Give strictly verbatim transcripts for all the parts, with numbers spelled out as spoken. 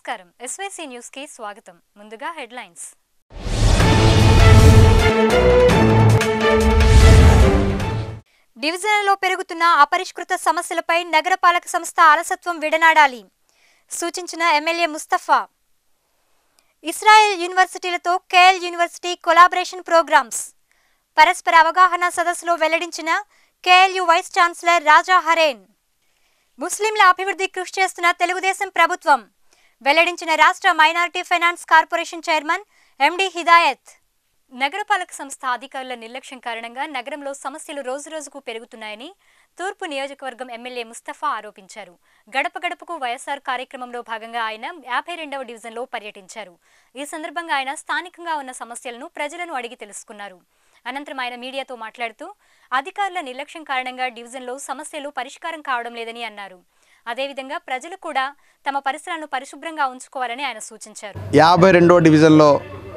నమస్కారం SYC news కి స్వాగతం ముందుగా హెడ్లైన్స్ డివిజన్లలో పెరుగుతున్న అపరిష్కృత సమస్యలపై నగరపాలక సంస్థ అలసత్వం విడనాడాలి సూచించిన ఎమ్మెల్యే ముస్తఫా ఇస్రాయెల్ యూనివర్సిటీలతో కేఎల్ యూనివర్సిటీ కొలాబరేషన్ ప్రోగ్రామ్స్ పరస్పర అవగాహన సదస్సులో వెల్లడించిన KLU vice chancellor Raja Haren ముస్లింల అభివృద్ధి కృషి చేస్తున్న తెలుగుదేశం ప్రభుత్వం వెల్లడించిన రాష్ట్ర minority finance corporation chairman Md Hidayat నగరపాలక సంస్థ అధికారుల నిర్లక్ష్యం కారణంగా నగరంలో సమస్యలు రోజురోజుకు పెరుగుతున్నాయని తూర్పు నియోజకవర్గం ఎమ్మెల్యే ముస్తఫా ఆరోపించారు. గడప గడపకు వైఎస్ఆర్ కార్యక్రమంలో భాగంగా ఆయన యాభై రెండవ డివిజన్లో పర్యటించారు. ఈ సందర్భంగా ఆయన స్థానికంగా ఉన్న సమస్యలను ప్రజలను అడిగి తెలుసుకున్నారు. అనంతరం ఆయన మీడియాతో మాట్లాడుతూ అధికారుల నిర్లక్ష్యం కారణంగా డివిజన్లో సమస్యలు పరిష్కారం కావడం లేదని అన్నారు. అదేవిధంగా ప్రజలు కూడా తమ పరిసరాలను పరిశుభ్రంగా ఉంచుకోవాలని ఆయన సూచించారు. యాభై రెండో డివిజన్లో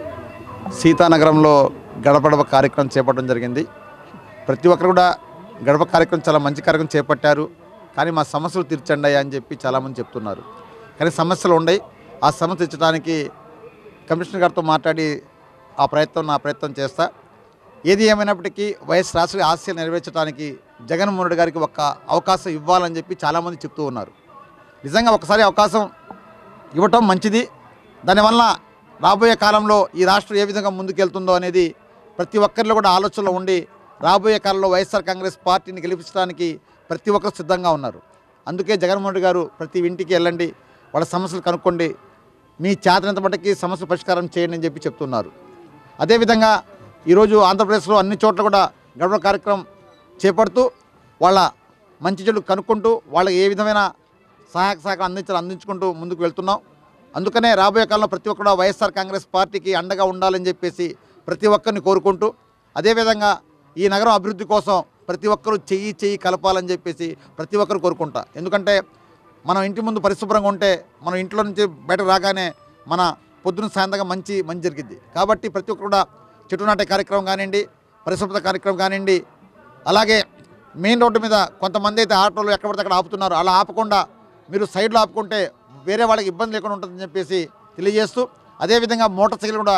సీతానగరంలో గడప గడప కార్యక్రమం చేపట్టడం జరిగింది. ప్రతి ఒక్కరు కూడా గడప కార్యక్రమం చాలా మంచి కార్యక్రమం చేపట్టారు. కానీ మా సమస్యలు తీర్చండి అని చెప్పి చాలామంది చెప్తున్నారు. కానీ సమస్యలు ఉన్నాయి. ఆ సమస్య తీర్చడానికి కమిషనర్ గారితో మాట్లాడి ఆ ప్రయత్నం నా ప్రయత్నం చేస్తా. ఏది ఏమైనప్పటికీ వైఎస్ రాష్ట్ర ఆశయాలు నెరవేర్చడానికి జగన్మోహన్ రెడ్డి గారికి ఒక అవకాశం ఇవ్వాలని చెప్పి చాలామంది చెప్తూ ఉన్నారు. నిజంగా ఒకసారి అవకాశం ఇవ్వటం మంచిది. దానివల్ల రాబోయే కాలంలో ఈ రాష్ట్రం ఏ విధంగా ముందుకెళ్తుందో అనేది ప్రతి ఒక్కరిలో కూడా ఆలోచనలో ఉండి రాబోయే కాలంలో వైఎస్ఆర్ కాంగ్రెస్ పార్టీని గెలిపించడానికి ప్రతి ఒక్కరు సిద్ధంగా ఉన్నారు. అందుకే జగన్మోహన్ రెడ్డి గారు ప్రతి ఇంటికి వెళ్ళండి, వాళ్ళ సమస్యలు కనుక్కోండి, మీ చేతనంత మట్టుకి సమస్య పరిష్కారం చేయండి అని చెప్పి చెప్తున్నారు. అదేవిధంగా ఈరోజు ఆంధ్రప్రదేశ్లో అన్ని చోట్ల కూడా గడప కార్యక్రమం చేపడుతూ వాళ్ళ మంచి చెడు కనుక్కుంటూ వాళ్ళకి ఏ విధమైన సహాయక సహకారం అందించాలి అందించుకుంటూ ముందుకు వెళ్తున్నాం. అందుకనే రాబోయే కాలంలో ప్రతి ఒక్కరు వైఎస్ఆర్ కాంగ్రెస్ పార్టీకి అండగా ఉండాలని చెప్పేసి ప్రతి ఒక్కరిని కోరుకుంటూ, అదేవిధంగా ఈ నగరం అభివృద్ధి కోసం ప్రతి ఒక్కరూ చెయ్యి చెయ్యి కలపాలని చెప్పేసి ప్రతి ఒక్కరు కోరుకుంటా. ఎందుకంటే మనం ఇంటి ముందు పరిశుభ్రంగా ఉంటే మనం ఇంట్లో నుంచి బయటకు రాగానే మన పొద్దున సాయంత్రంగా మంచి మంచి జరిగింది. కాబట్టి ప్రతి ఒక్కరు కూడా చెట్టు నాటే కార్యక్రమం కానివ్వండి, పరిశుభ్రత కార్యక్రమం కానివ్వండి, అలాగే మెయిన్ రోడ్డు మీద కొంతమంది అయితే ఆటోలు ఎక్కడ పడితే అక్కడ ఆపుతున్నారు. అలా ఆపకుండా మీరు సైడ్లో ఆపుకుంటే వేరే వాళ్ళకి ఇబ్బంది లేకుండా ఉంటుందని చెప్పేసి తెలియజేస్తూ, అదేవిధంగా మోటార్ సైకిల్ కూడా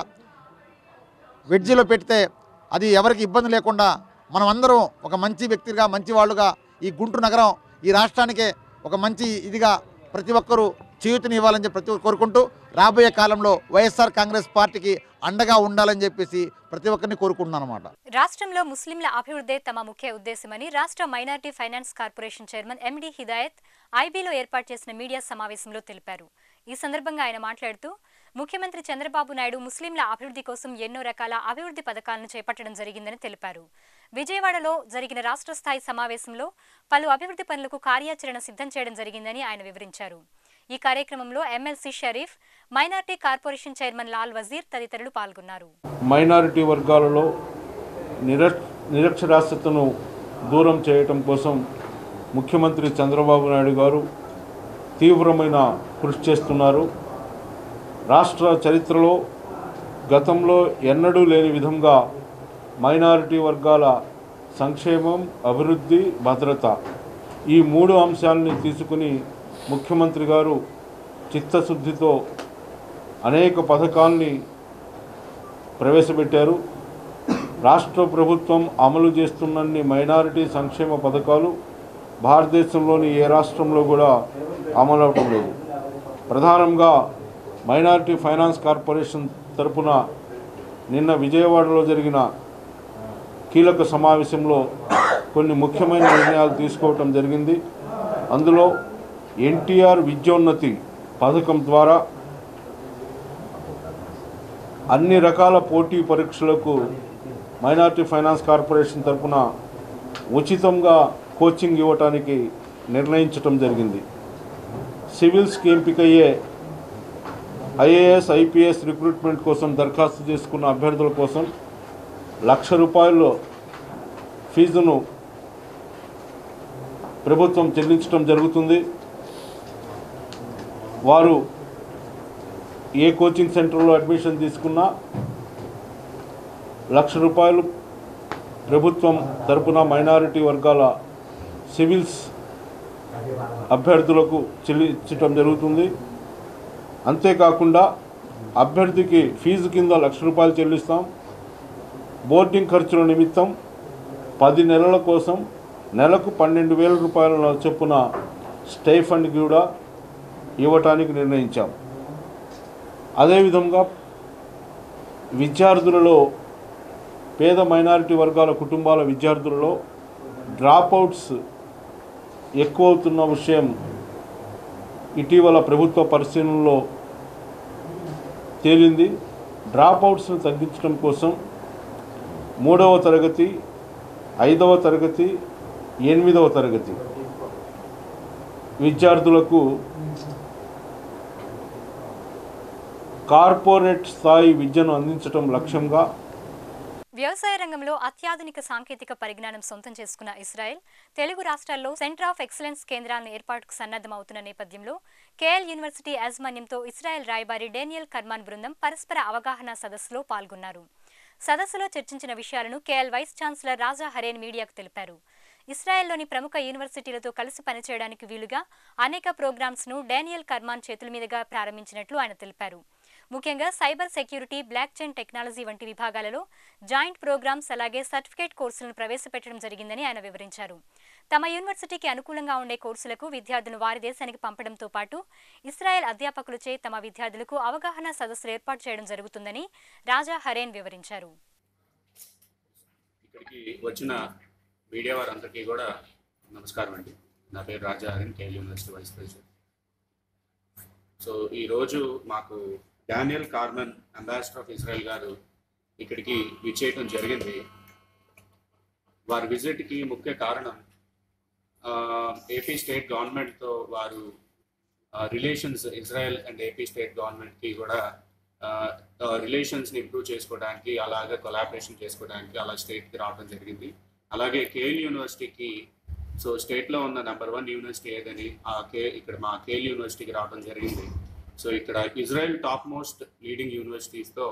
వెడ్జీలో పెడితే అది ఎవరికి ఇబ్బంది లేకుండా మనం అందరం ఒక మంచి వ్యక్తిగా మంచి వాళ్ళుగా ఈ గుంటూరు నగరం ఈ రాష్ట్రానికే ఒక మంచి ఇదిగా ప్రతి ఒక్కరూ చేయూతని ఇవ్వాలని చెప్పి ప్రతి ఒక్కరు కోరుకుంటూ రాబోయే కాలంలో వైఎస్ఆర్ కాంగ్రెస్ పార్టీకి అండగా ఉండాలని చెప్పేసి ప్రతి ఒక్కరిని కోరుకుంటున్నాను అన్నమాట. రాష్ట్రంలో ముస్లింల అభివృద్ధి తమ ముఖ్య ఉద్దేశమని రాష్ట్ర minority finance corporation chairman Md Hidayat ఐబీలో ఏర్పాటు చేసిన మీడియా సమావేశంలో తెలిపారు. ఈ సందర్భంగా ఆయన మాట్లాడుతూ ముఖ్యమంత్రి చంద్రబాబు నాయుడు ముస్లింల అభివృద్ధి కోసం ఎన్నో రకాల అభివృద్ధి పథకాలను చేపట్టడం జరిగిందని తెలిపారు. విజయవాడలో జరిగిన రాష్ట్ర స్థాయి సమావేశంలో పలు అభివృద్ధి పనులకు కార్యాచరణ సిద్ధం చేయడం జరిగిందని ఆయన వివరించారు. ఈ కార్యక్రమంలో MLC Sharif, minority corporation chairman Lal Wazir తదితరులు పాల్గొన్నారు. మైనారిటీ వర్గాలలో నిరక్షరాస్యతను దూరం చేయటం కోసం ముఖ్యమంత్రి చంద్రబాబు నాయుడు గారు తీవ్రమైన కృషి చేస్తున్నారు. రాష్ట్ర చరిత్రలో గతంలో ఎన్నడూ లేని విధంగా మైనారిటీ వర్గాల సంక్షేమం, అభివృద్ధి, భద్రత ఈ మూడు అంశాలని తీసుకుని ముఖ్యమంత్రి గారు చిత్తశుద్ధితో అనేక పథకాల్ని ప్రవేశపెట్టారు. రాష్ట్ర ప్రభుత్వం అమలు చేస్తున్నన్ని మైనారిటీ సంక్షేమ పథకాలు భారతదేశంలోని ఏ రాష్ట్రంలో కూడా అమలు అవడం లేదు. ప్రధానంగా మైనారిటీ ఫైనాన్స్ కార్పొరేషన్ తరపున నిన్న విజయవాడలో జరిగిన కీలక సమావేశంలో కొన్ని ముఖ్యమైన నిర్ణయాలు తీసుకోవటం జరిగింది. అందులో ఎన్టీఆర్ విద్యోన్నతి పథకం ద్వారా అన్ని రకాల పోటీ పరీక్షలకు మైనారిటీ ఫైనాన్స్ కార్పొరేషన్ తరపున ఉచితంగా కోచింగ్ ఇవ్వటానికి నిర్ణయించటం జరిగింది. సివిల్స్కి ఎంపికయ్యే ఐఏఎస్, ఐపీఎస్ రిక్రూట్మెంట్ కోసం దరఖాస్తు చేసుకున్న అభ్యర్థుల కోసం లక్ష రూపాయల ఫీజును ప్రభుత్వం చెల్లించడం జరుగుతుంది. వారు ఏ కోచింగ్ సెంటర్లో అడ్మిషన్ తీసుకున్నా లక్ష రూపాయలు ప్రభుత్వం తరపున మైనారిటీ వర్గాల సివిల్స్ అభ్యర్థులకు చెల్లించడం జరుగుతుంది. అంతేకాకుండా అభ్యర్థికి ఫీజు కింద లక్ష రూపాయలు చెల్లిస్తాం. బోర్డింగ్ ఖర్చుల నిమిత్తం పది నెలల కోసం నెలకు పన్నెండు వేల రూపాయల చొప్పున స్టైఫండ్ కూడా ఇవ్వటానికి నిర్ణయించాం. అదేవిధంగా విద్యార్థులలో పేద మైనారిటీ వర్గాల కుటుంబాల విద్యార్థులలో డ్రాప్అవుట్స్ ఎక్కువ అవుతున్న విషయం ఇటీవల ప్రభుత్వ పరిశీలనలో తేలింది. డ్రాప్అవుట్స్ను తగ్గించడం కోసం మూడవ తరగతి, ఐదవ తరగతి, ఎనిమిదవ తరగతి విద్యార్థులకు కార్పొరేట్ స్థాయి విద్యను అందించడం లక్ష్యంగా వ్యవసాయ రంగంలో అత్యాధునిక సాంకేతిక పరిజ్ఞానం సొంతం చేసుకున్న ఇస్రాయెల్ తెలుగు రాష్ట్రాల్లో సెంటర్ ఆఫ్ ఎక్సలెన్స్ కేంద్రాలను ఏర్పాటుకు సన్నద్ధమవుతున్న నేపథ్యంలో కేఎల్ యూనివర్సిటీ యాజమాన్యంతో ఇస్రాయెల్ రాయబారి డేనియల్ కర్మాన్ బృందం పరస్పర అవగాహన సదస్సులో పాల్గొన్నారు. సదస్సులో చర్చించిన విషయాలను KL vice chancellor Raja Haren మీడియాకు తెలిపారు. ఇస్రాయెల్లోని ప్రముఖ యూనివర్సిటీలతో కలిసి పనిచేయడానికి వీలుగా అనేక ప్రోగ్రామ్స్ను డేనియల్ కర్మాన్ చేతుల మీదుగా ప్రారంభించినట్లు ఆయన తెలిపారు. ముఖ్యంగా cyber security, blockchain technology వంటి విభాగాలలో జాయింట్ ప్రోగ్రామ్స్ అలాగే సర్టిఫికేట్ కోర్సులను ప్రవేశపెట్టడం జరిగిందని ఆయన వివరించారు. తమ యూనివర్సిటీకి అనుకూలంగా ఉండే కోర్సులకు విద్యార్థులను వారి దేశానికి పంపడంతో పాటు ఇస్రాయెల్ అధ్యాపకులచే తమ విద్యార్థులకు అవగాహన సదస్సులు ఏర్పాటు చేయడం జరుగుతుందని రాజా హరేన్ వివరించారు. ఇక్కడికి వచ్చిన మీడియా వారందరికీ కూడా నమస్కారం అండి. నా పేరు Raja Haren, KL university vice president. So ఈరోజు మాకు Daniel Carmon ambassador of Israel గారు ఇక్కడికి విచ్చేయటం జరిగింది. వారి విజిట్కి ముఖ్య కారణం ఏపీ స్టేట్ గవర్నమెంట్తో వారు relations, Israel and AP state గవర్నమెంట్కి కూడా రిలేషన్స్ని ఇంప్రూవ్ చేసుకోవడానికి, అలాగే కొలాబరేషన్ చేసుకోవడానికి అలా స్టేట్కి రావడం జరిగింది. అలాగే కేఎల్ యూనివర్సిటీకి, సో స్టేట్లో ఉన్న నెంబర్ వన్ యూనివర్సిటీ ఏదని ఆ కే ఇక్కడ మా కేఎల్ యూనివర్సిటీకి రావడం జరిగింది. సో ఇక్కడ ఇజ్రాయెల్ టాప్ మోస్ట్ లీడింగ్ యూనివర్సిటీస్తో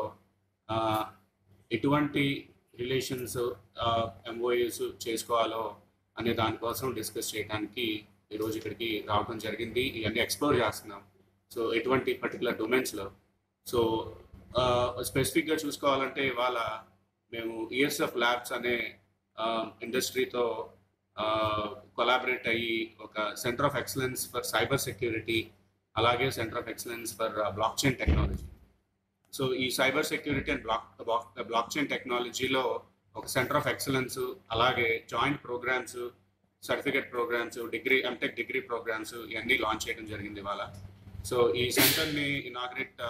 ఎటువంటి రిలేషన్స్, ఎంఓయూస్ చేసుకోవాలో అనే దానికోసం డిస్కస్ చేయడానికి ఈరోజు ఇక్కడికి రావడం జరిగింది. ఇవన్నీ ఎక్స్ప్లోర్ చేస్తున్నాం. సో ఎటువంటి పర్టికులర్ డొమైన్స్లో. సో స్పెసిఫిక్గా చూసుకోవాలంటే ఇవాళ మేము ఈఎస్ఎఫ్ ల్యాబ్స్ అనే ఇండస్ట్రీతో కొలాబరేట్ అయ్యి ఒక centre of excellence for cyber security, అలాగే centre of excellence for blockchain technology. So ఈ cyber security and block blockchain టెక్నాలజీలో ఒక సెంటర్ ఆఫ్ ఎక్సలెన్స్, అలాగే joint programmes, certificate programmes, degree MTech degree programmes ఇవన్నీ launch చేయడం జరిగింది ఇవాళ. So ఈ సెంటర్ని ఇనాగ్రేట్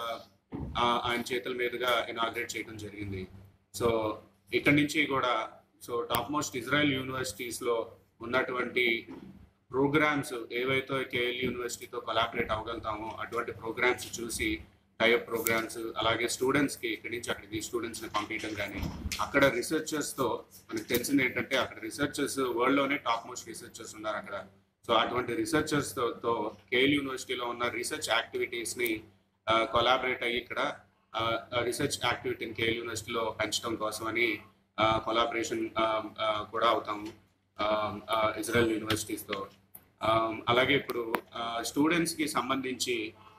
ఆయన చేతుల మీదుగా ఇనాగ్రేట్ చేయడం జరిగింది. సో ఇక్కడి నుంచి కూడా సో టాప్ మోస్ట్ ఇజ్రాయెల్ యూనివర్సిటీస్లో ఉన్నటువంటి ప్రోగ్రామ్స్ ఏవైతే కేఎల్ యూనివర్సిటీతో కొలాబరేట్ అవ్వగలుగుతామో అటువంటి ప్రోగ్రామ్స్ చూసి, టైప్ ప్రోగ్రామ్స్, అలాగే స్టూడెంట్స్కి ఇక్కడి నుంచి అక్కడికి స్టూడెంట్స్ని పంపించడం కానీ, అక్కడ రీసెర్చర్స్తో మనకు తెలిసింది ఏంటంటే అక్కడ రీసెర్చర్స్ వరల్డ్లోనే టాప్ మోస్ట్ రీసెర్చర్స్ ఉన్నారు అక్కడ. సో అటువంటి రీసెర్చర్స్తో కేఎల్ యూనివర్సిటీలో ఉన్న రీసెర్చ్ యాక్టివిటీస్ని కొలాబరేట్ అయ్యి ఇక్కడ రీసెర్చ్ యాక్టివిటీని కేఎల్ యూనివర్సిటీలో పెంచడం కోసమని కొలాబరేషన్ కూడా అవుతాము ఇజ్రాయెల్ యూనివర్సిటీస్తో. అలాగే ఇప్పుడు స్టూడెంట్స్కి సంబంధించి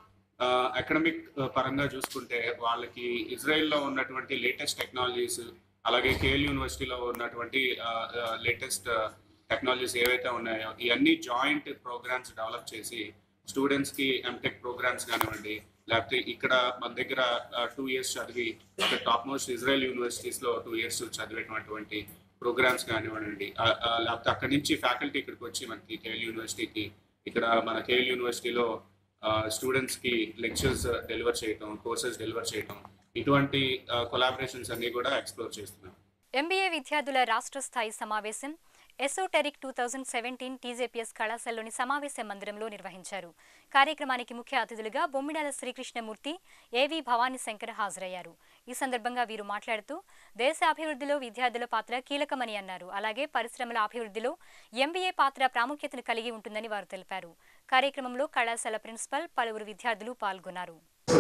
అకాడమిక్ పరంగా చూసుకుంటే వాళ్ళకి ఇజ్రాయెల్లో ఉన్నటువంటి లేటెస్ట్ టెక్నాలజీస్, అలాగే కేఎల్ యూనివర్సిటీలో ఉన్నటువంటి లేటెస్ట్ టెక్నాలజీస్ ఏవైతే ఉన్నాయో ఇవన్నీ జాయింట్ ప్రోగ్రామ్స్ డెవలప్ చేసి స్టూడెంట్స్కి ఎంటెక్ ప్రోగ్రామ్స్ కానివ్వండి, లేకపోతే ఇక్కడ మన దగ్గర టూ ఇయర్స్ చదివి అక్కడ టాప్ మోస్ట్ ఇజ్రాయెల్ యూనివర్సిటీస్లో టూ ఇయర్స్ చదివేటువంటి ప్రోగ్రామ్స్ కానివ్వండి, లేకపోతే అక్కడి నుంచి ఫ్యాకల్టీ ఇక్కడికి వచ్చి మనకి కేఎల్ యూనివర్సిటీకి ఇక్కడ మన కేఎల్ యూనివర్సిటీలో స్టూడెంట్స్కి లెక్చర్స్ డెలివర్ చేయటం, కోర్సెస్ డెలివర్ చేయటం, ఇటువంటి కొలాబరేషన్స్ అన్నీ కూడా ఎక్స్ప్లోర్ చేస్తున్నాం. ఎంబీఏ విద్యార్థుల రాష్ట్ర స్థాయి సమావేశం esoteric two thousand seventeen TJPS కళాశాలలోని సమావేశ మందిరంలో నిర్వహించారు. కార్యక్రమానికి ముఖ్య అతిథులుగా బొమ్మిడాల శ్రీకృష్ణమూర్తి, ఏవి భవానీ శంకర్ హాజరయ్యారు. ఈ సందర్భంగా వీరు మాట్లాడుతూ దేశ అభివృద్ధిలో విద్యార్థుల పాత్ర కీలకమని అన్నారు. అలాగే పరిశ్రమల అభివృద్ధిలో ఎంబీఏ పాత్ర ప్రాముఖ్యతను కలిగి ఉంటుందని వారు తెలిపారు. కార్యక్రమంలో కళాశాల ప్రిన్సిపల్, పలువురు విద్యార్థులు పాల్గొన్నారు.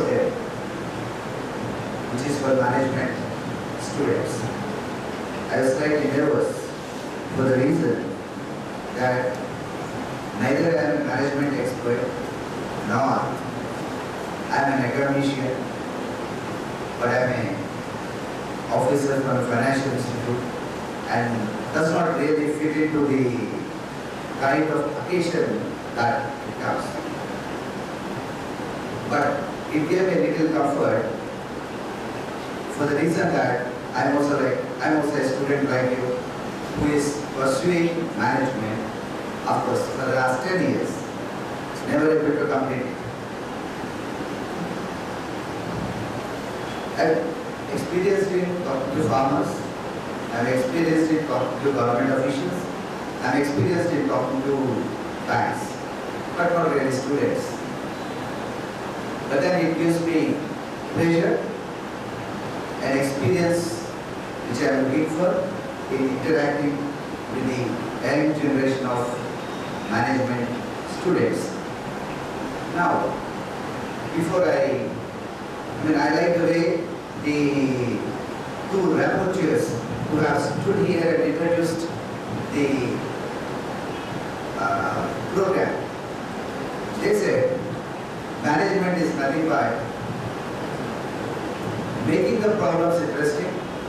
For the reason that neither I am a management expert nor I'm an academician, but I'm an officer from a financial institute, and does not really fit into the kind of occasion that it comes. But it gave me a little comfort for the reason that I'm also like I'm also a student like you who is pursuing management, of course, for the last ten years, never able to complete it. I've experienced in talking to farmers, I'm experienced in talking to government officials, I'm experienced in talking to banks, but not really students. But then it gives me pleasure and experience which I am looking for in interacting with the young generation of management students. Now, before I, I mean, I like the way the two rapporteurs who have stood here and introduced the uh, program. They said management is nothing but making the problems interesting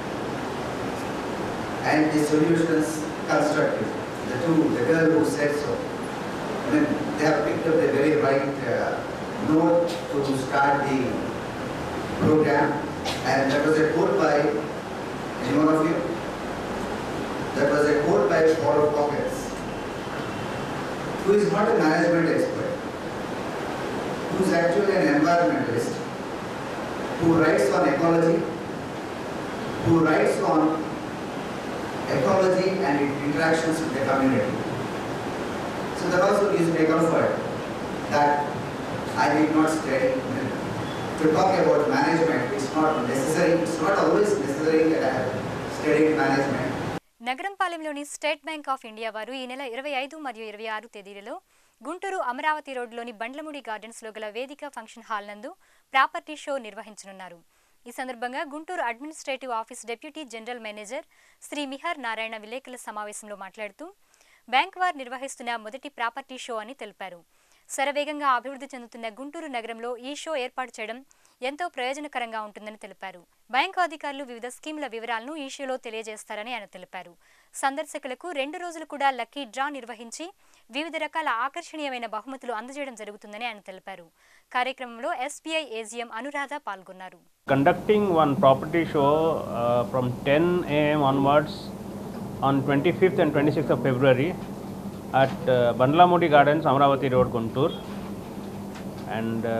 and the solutions constructive. The two, the girl who said so, I mean, they have picked up the very right uh, note to start the program, and that was a quote by any one of you. That was a quote by Paul Hawkins, who is not a management expert, who is actually an environmentalist, who writes on ecology, who writes on ecology and its interactions with the community. So that also gives me comfort that I did not study. To talk about management, it's not necessary, it's not always necessary that I have studied management. నగరంపాలెంలోని state bank of India వారు ఈ నెల ఇరవై ఐదు మరియు ఇరవై ఆరు తేదీలలో గుంటూరు అమరావతి రోడ్లోని బండ్లమూడి గార్డెన్స్లో గల వేదిక ఫంక్షన్ హాల్ నందు ప్రాపర్టీ షో నిర్వహించనున్నారు. ఈ సందర్భంగా Guntur administrative office deputy general manager Shri Mihir Narayana విలేకరుల సమావేశంలో మాట్లాడుతూ బ్యాంక్ వారు నిర్వహిస్తున్న మొదటి ప్రాపర్టీ షో అని తెలిపారు. శరవేగంగా అభివృద్ధి చెందుతున్న గుంటూరు నగరంలో ఈ షో ఏర్పాటు చేయడం ఎంతో ప్రయోజనకరంగా ఉంటుందని తెలిపారు. బ్యాంకు అధికారులు వివిధ స్కీమ్ల వివరాలను ఈ షోలో తెలియజేస్తారని ఆయన తెలిపారు. సందర్శకులకు రెండు రోజులు కూడా లక్కీ డ్రా నిర్వహించి వివిధ రకాల ఆకర్షణీయమైన బహుమతులు అందజేయడం జరుగుతుందని ఆయన తెలిపారు. కార్యక్రమంలో ఎస్బీఐ ఏజీఎం అనురాధ పాల్గొన్నారు. Conducting one property show uh, from ten A M onwards on twenty-fifth and twenty-sixth of February at uh, Bandlamudi Gardens, Amravati Road, Guntur, and uh,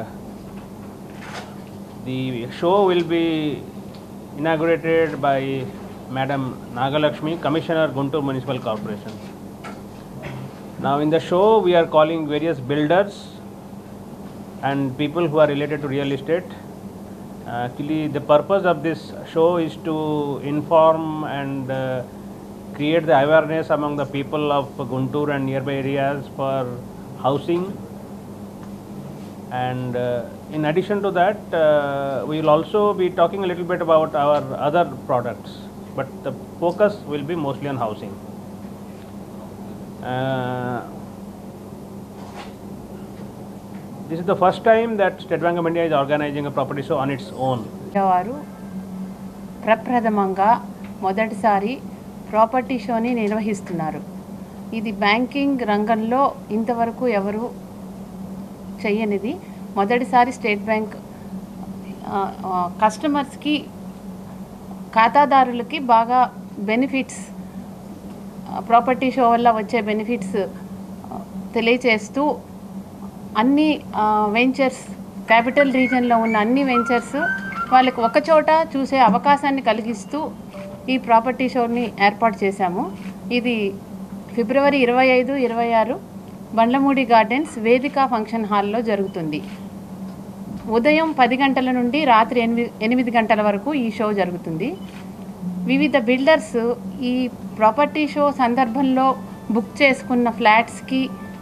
the show will be inaugurated by Madam Nagalakshmi, Commissioner, Guntur Municipal Corporation. Now in the show we are calling various builders and people who are related to real estate. Actually the purpose of this show is to inform and uh, create the awareness among the people of Guntur and nearby areas for housing, and uh, in addition to that uh, we will also be talking a little bit about our other products, but the focus will be mostly on housing. Uh, this is the first time that State Bank of India is organizing a property show on its own. వారు ప్రప్రథమంగా మొదటిసారి property షోని నిర్వహిస్తున్నారు. ఇది banking రంగంలో ఇంతవరకు ఎవరు చేయనిది. మొదటిసారి స్టేట్ బ్యాంక్ కస్టమర్స్కి, ఖాతాదారులకి బాగా బెనిఫిట్స్, ప్రాపర్టీ షో వల్ల వచ్చే బెనిఫిట్స్ తెలియచేస్తూ అన్ని వెంచర్స్, క్యాపిటల్ రీజన్లో ఉన్న అన్ని వెంచర్స్ వాళ్ళకి ఒకచోట చూసే అవకాశాన్ని కలిగిస్తూ ఈ ప్రాపర్టీ షోని ఏర్పాటు చేశాము. ఇది ఫిబ్రవరి ఇరవై ఐదు ఇరవై ఆరు బండ్లమూడి గార్డెన్స్ వేదిక ఫంక్షన్ హాల్లో జరుగుతుంది. ఉదయం పది గంటల నుండి రాత్రి ఎనిమిది ఎనిమిది గంటల వరకు ఈ షో జరుగుతుంది. వివిధ బిల్డర్స్ ఈ ప్రాపర్టీ షో సందర్భంలో బుక్ చేసుకున్న ఫ్లాట్స్కి,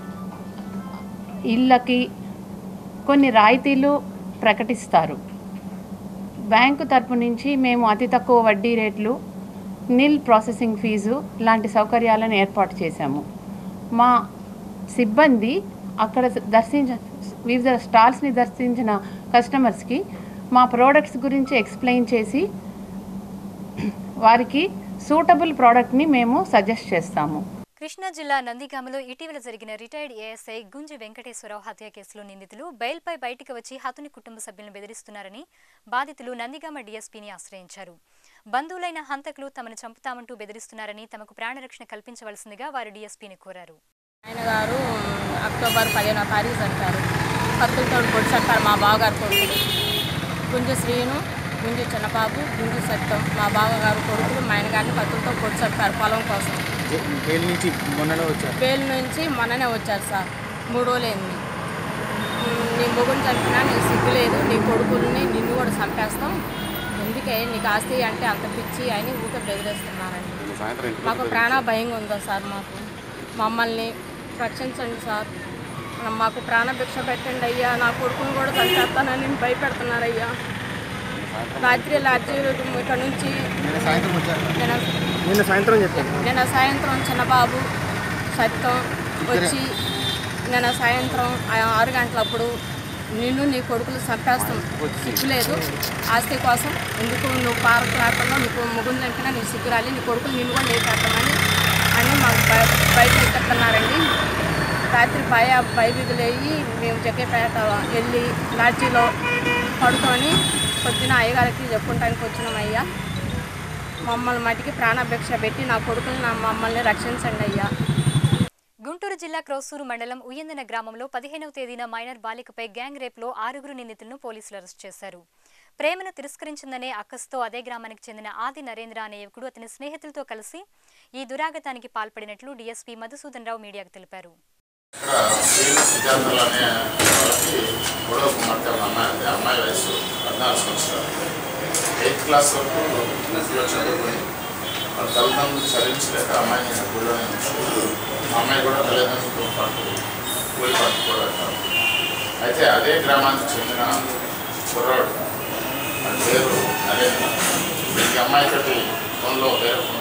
ఇళ్ళకి కొన్ని రాయితీలు ప్రకటిస్తారు. బ్యాంకు తరపు నుంచి మేము అతి తక్కువ వడ్డీ రేట్లు, నిల్ ప్రాసెసింగ్ ఫీజు లాంటి సౌకర్యాలను ఏర్పాటు చేశాము. మా సిబ్బంది అక్కడ దర్శించ వివిధ స్టాల్స్ని దర్శించిన కస్టమర్స్కి మా ప్రోడక్ట్స్ గురించి ఎక్స్ప్లెయిన్ చేసి వారికి సూటబుల్ ప్రోడక్ట్ని మేము సజెస్ట్ చేస్తాము. కృష్ణా జిల్లా నందిగామలో ఇటీవల జరిగిన రిటైర్డ్ ఏఎస్ఐ గుంజి వెంకటేశ్వరరావు హత్య కేసులో నిందితులు బెయిల్పై బయటికి వచ్చి హతుని కుటుంబ సభ్యులను బెదిరిస్తున్నారని బాధితులు నందిగామ డీఎస్పీని ఆశ్రయించారు. బంధువులైన హంతకులు తమను చంపుతామంటూ బెదిరిస్తున్నారని తమకు ప్రాణరక్షణ కల్పించవలసిందిగా వారు డీఎస్పీని కోరారు. ఆయన గారు అక్టోబర్ పదిహేనో తారీఖు చంపారు. కత్తులతో పొడి చంపారు మా బావగారు కొడుకులు గుంజి శ్రీను, గుంజి చిన్నబాబు, గుంజి సత్యం మా బావగారు కొడుకులు మా ఆయన గారిని కత్తులతో పొడి చంపారు పొలం కోసం. బెయిల్ నుంచి మొన్ననే వచ్చారు బెయిల్ నుంచి మొన్ననే వచ్చారు సార్. మూడు రోజులైంది. నీ మొగుని చంపినా నీకు సిగ్గు లేదు, నీ కొడుకుల్ని నిన్ను కూడా చంపేస్తాం, ఎందుకే నీకు ఆస్తి అంటే అంత పిచ్చి అని ఊరికే బెదిరిస్తున్నారండి. మాకు ప్రాణ భయంగా ఉందా సార్, మాకు మమ్మల్ని రక్షించండి సార్, మాకు ప్రాణభిక్ష పెట్టండి అయ్యా, నా కొడుకుని కూడా చంపేస్తానని భయపెడుతున్నారయ్యా. రాత్రి లాడ్జీ ఇక్కడ నుంచి నిన్న సాయంత్రం చెప్పాను నిన్న సాయంత్రం చిన్నబాబు సత్యం వచ్చి నిన్న సాయంత్రం ఆరు గంటలప్పుడు నిన్ను నీ కొడుకులు చంపేస్తాం, సిగ్గులేదు, ఆస్తి కోసం ఎందుకు నువ్వు పార్క్ రాకుండా నీకు ముగ్గురు వెంటనే నీ సిగ్గురాలి, నీ కొడుకులు నిన్ను కూడా నేను పెట్టమని అని మాకు బయట ఎక్కడున్నారండి. రాత్రి భయ భయవిగులేయి మేము జగ్గేపేట వెళ్ళి లాడ్జీలో పడుకొని పొద్దున అయ్యగారికి చెప్పుకుంటానికి వచ్చినాం. అయ్యా మమ్మల్ని మట్టికి ప్రాణభిక్ష పెట్టి నా కొడుకుని నా మమ్మల్ని రక్షించండి అయ్యా. గుంటూరు జిల్లా క్రోసూరు మండలం ఉయ్యందన గ్రామంలో పదిహేనవ తేదీన మైనర్ బాలికపై గ్యాంగ్ రేప్లో ఆరుగురు నిందితులను పోలీసులు అరెస్ట్ చేశారు. ప్రేమను తిరస్కరించిందనే అక్కస్తో అదే గ్రామానికి చెందిన ఆది నరేంద్ర అనే యువకుడు అతని స్నేహితులతో కలిసి ఈ దురాగతానికి పాల్పడినట్లు డీఎస్పీ మధుసూదన్ రావు మీడియాకు తెలిపారు. ఎయిత్ క్లాస్ వరకు చదువుకొని వాళ్ళ తల్లిదండ్రులు చదివించలేక అమ్మాయిని స్కూల్లోనే ఉంచారు. అమ్మాయి కూడా తల్లిదండ్రులతో పాటు స్కూల్ పట్టుకోవడం. అయితే అదే గ్రామానికి చెందిన కుర్రాడు అది పేరు నరేంద్ర, ఈ అమ్మాయితోటి ఫోన్లో వేరే ఫోన్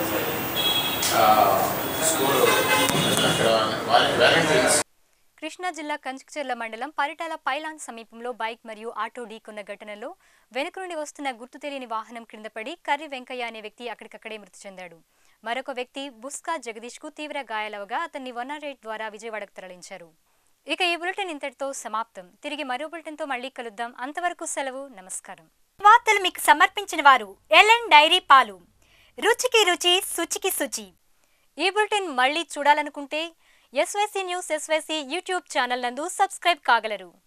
స్కూల్ వారికి వ్యాలంటీర్స్. కృష్ణా జిల్లా కంచుకచెర్ల మండలం పరిటాల పైలాన్ సమీపంలో బైక్ మరియు ఆటో ఢీకొన్న ఘటనలో వెనుక నుండి వస్తున్న గుర్తు తెలియని వాహనం క్రింద పడి కర్రి వెంకయ్య అనే వ్యక్తి అక్కడికక్కడే మృతి చెందాడు. మరొక వ్యక్తి బుస్కా జగదీష్ కు తీవ్ర గాయాలవగా అతన్ని వన్ నాట్ ఎయిట్ ద్వారా విజయవాడకు తరలించారు. ఇక ఈ బులెటిన్ ఇంతటితో సమాప్తం. తిరిగి మరో బులెటిన్ తో మళ్ళీ కలుద్దాం. అంతవరకు సెలవు, నమస్కారం. వార్తలు మీకు సమర్పించిన వారు ఎల్ఎన్ డైరీ పాలు, రుచికి రుచి, శుచికి శుచి. ఈ బులెటిన్ మళ్ళీ చూడాలనుకుంటే SYC news SYC YouTube channel నందు సబ్స్క్రైబ్ కాగలరు.